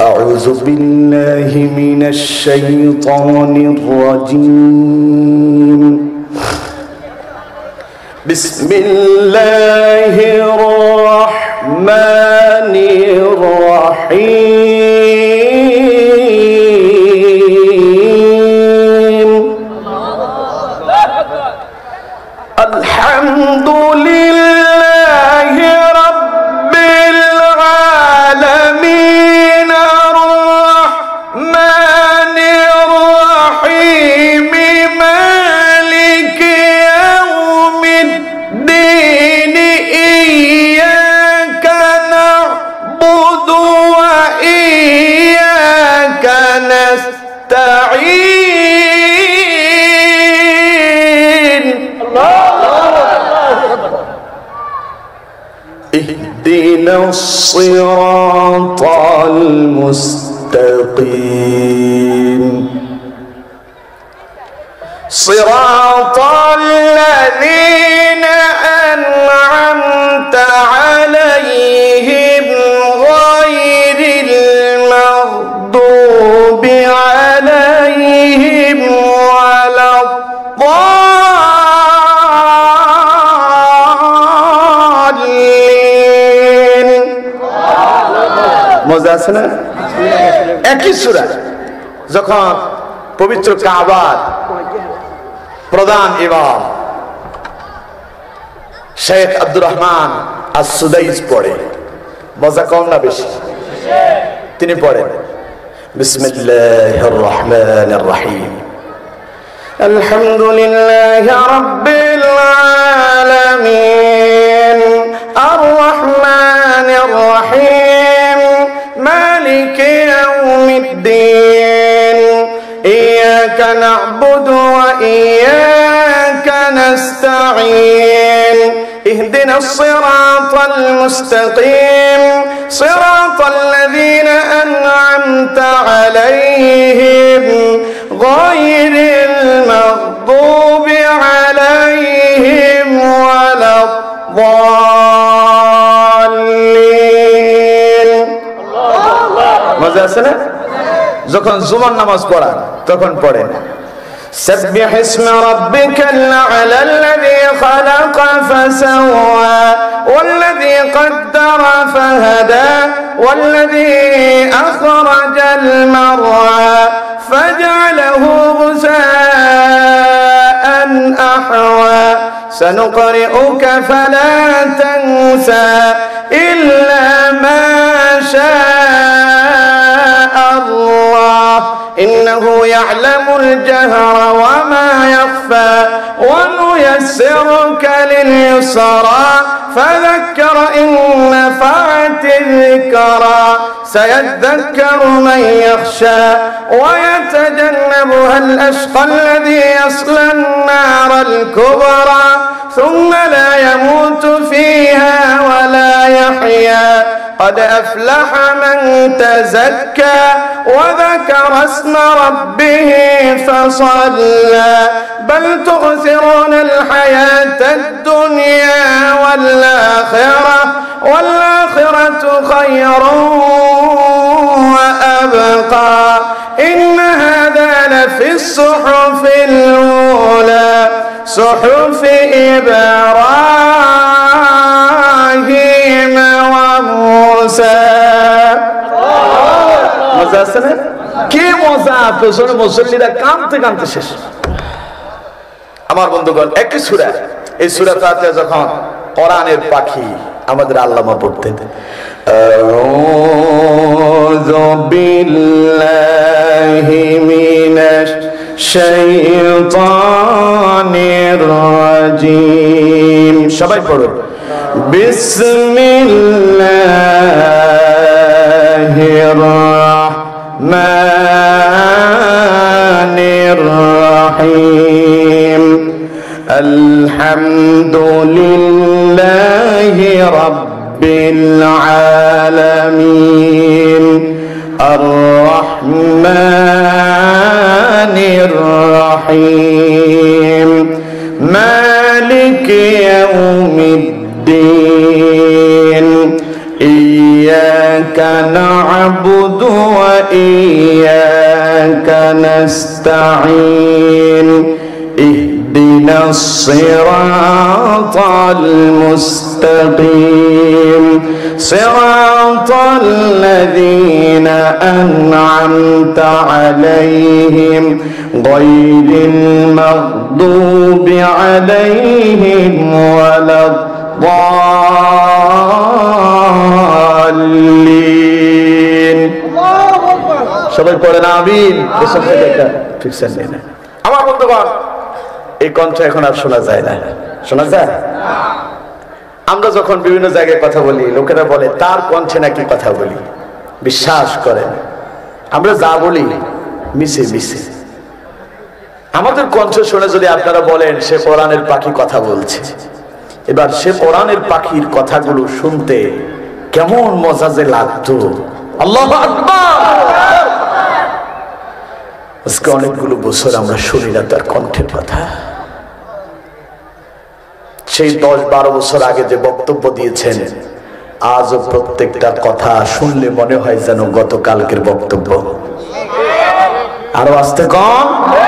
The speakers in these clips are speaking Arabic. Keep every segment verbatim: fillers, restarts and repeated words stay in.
أعوذ بالله من الشيطان الرجيم بسم الله الرحمن الرحيم الحمد لله رب العالمين الرحمن الرحيم مالك يوم الدين إياك نعبد وإياك نستعين اهدنا الصراط المستقيم صراط الذين أنعمت عليهم غير المغضوب عليهم ولا الضالين মজা আছে না একই সূরা যখন পবিত্র কাবার প্রধান ইমাম শেখ আব্দুর রহমান আস-সুদাইস পড়ে মজা কম না বেশি তিনি পড়েন বিসমিল্লাহির রহমানির রহিম আলহামদুলিল্লাহি রাব্বিল আলামিন আর রহমানির রহিম মালিকি ইয়াউমিদ্দিন ইyyaka na'budu wa iyyaka nasta'in اهدنا الصراط المستقيم صراط الذين أنعمت عليهم غير المغضوب عليهم ولا الضالين ماذا سنة؟ যখন জুমার নামাজ পড়া তখন পড়েন سبح اسم ربك الأعلى الذي خلق فسوى والذي قدر فهدى والذي أخرج المرعى فجعله غثاء أحوى سنقرئك فلا تنسى إلا ما شاء الله إنه يعلم الجهر وما يخفى ونيسرك لليسرى فذكر إن نفعت الذكرى سيذكر من يخشى ويتجنبها الأشقى الذي يصلى النار الكبرى ثم لا يموت فيها ولا يحيا قد أفلح من تزكى وذكر اسم ربه فصلى بل تؤثرون الحياة الدنيا والآخرة والآخرة خير وأبقى إن هذا لفي الصحف الأولى صحف إبراهيم وموسى মজা আছে না কি মজা পেছনে মুসল্লিরা কাঁদতে কাঁদতে শেষ আমার বন্ধুগণ একই সূরা এই সূরাটাতে যখন কোরআনের পাখি আমাদের আল্লামা পড়তেন আউযু বিল্লাহি মিনাশ শাইতানির রাজিম সবাই পড়ুন বিসমিল্লাহির রাহমানির রহিম আলহামদুলিল্লাহি রাব্বিল আলামিন আর রাহমানির রহিম মালিকি ইয়াউমিদ্দিন إياك نعبد وإياك نستعين اهدنا الصراط المستقيم صراط الذين أنعمت عليهم غير المغضوب عليهم ولا الضالين সবাই পড়েন আমিন। আমার বন্ধুগণ, এই কণ্ঠ এখন আর শোনা যায় না, শোনা যায়? আমরা যখন বিভিন্ন জায়গায় কথা বলি, লোকেরা বলে তার কণ্ঠে নাকি কথা বলি। বিশ্বাস করেন, আমরা যা বলি মিশে মিশে। আমাদের কণ্ঠ শুনে যদি আপনারা বলেন সে কোরআনের পাখি কথা বলছে, এবার সে কোরআনের পাখির কথাগুলো শুনতে কেমন মজা যে লাগতো! আল্লাহু আকবার! আজকে অনেকগুলো বছর আমরা শুনি না তার কণ্ঠের কথা। সেই দশ বারো বছর আগে যে বক্তব্য দিয়েছেন, আজও প্রত্যেকটা কথা শুনলে মনে হয় যেন গতকালকের বক্তব্য। আরো আসতে কম।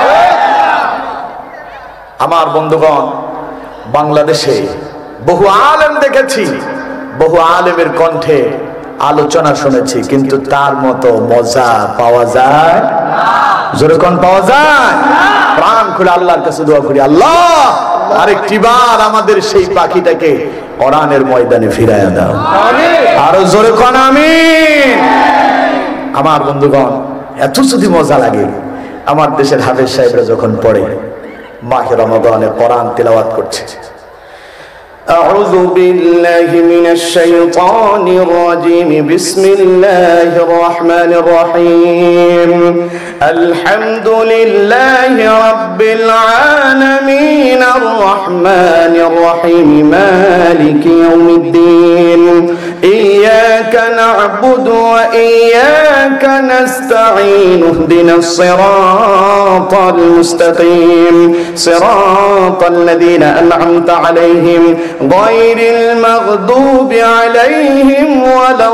আমার বন্ধুগণ, বাংলাদেশে বহু আলেম দেখেছি, বহু আলেমের কণ্ঠে আলোচনা শুনেছি, কিন্তু তার মতো মজা পাওয়া যায় জোরে কোন পাওয়া যায়? প্রাণ খুলে আল্লাহর কাছে দোয়া করি, আল্লাহ আরেকটি বার আমাদের সেই পাখিটাকে কোরআনের ময়দানে ফিরাইয়া দাও। আরো জোরে কোন আমিন। আমার বন্ধুগণ, এত যদি মজা লাগে, আমার দেশের হাফেজ সাহেবরা যখন পড়ে মাহে রমাদানে কোরআন তিলাওয়াত করছে, أعوذ بالله من الشيطان الرجيم بسم الله الرحمن الرحيم الحمد لله رب العالمين الرحمن الرحيم مالك يوم الدين إياك نعبد وإياك نستعين اهدنا الصراط المستقيم صراط الذين أنعمت عليهم غير المغضوب عليهم ولا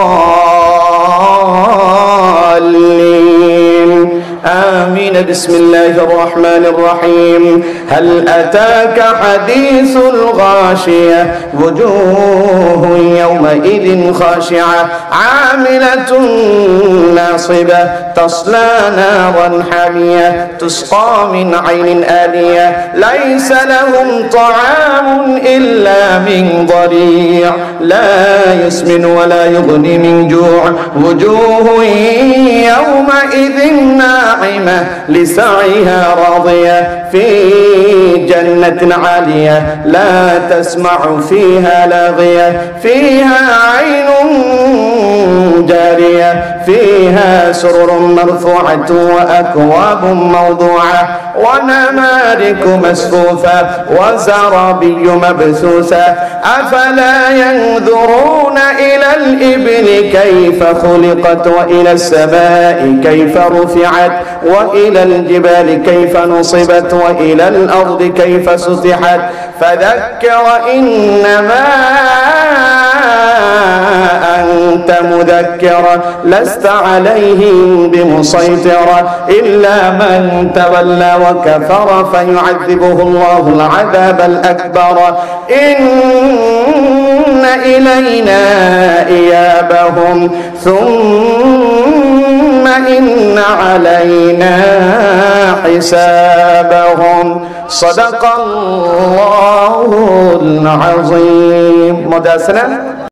الضالين آمين بسم الله الرحمن الرحيم هل أتاك حديث الغاشية وجوه يومئذ خاشعة عاملة ناصبة تصلى نارا حامية تسقى من عين آنية ليس لهم طعام إلا من ضريع لا يسمن ولا يغني من جوع وجوه يومئذ ناعمة لسعيها راضية في جنة عالية لا تسمع فيها لاغية فيها عين جارية فيها سرر مرفوعة وأكواب موضوعة ونمارق مسفوفة وزرابي مبثوثة أفلا ينظرون إلى الإبل كيف خلقت وإلى السماء كيف رفعت وإلى الجبال كيف نصبت وإلى الأرض كيف سطحت فذكر إنما أنت مذكر لست عليهم بمسيطر إلا من تولى وكفر فيعذبه الله العذاب الأكبر إن إلينا إيابهم ثم إن علينا حسابهم صدق الله العظيم مداسنا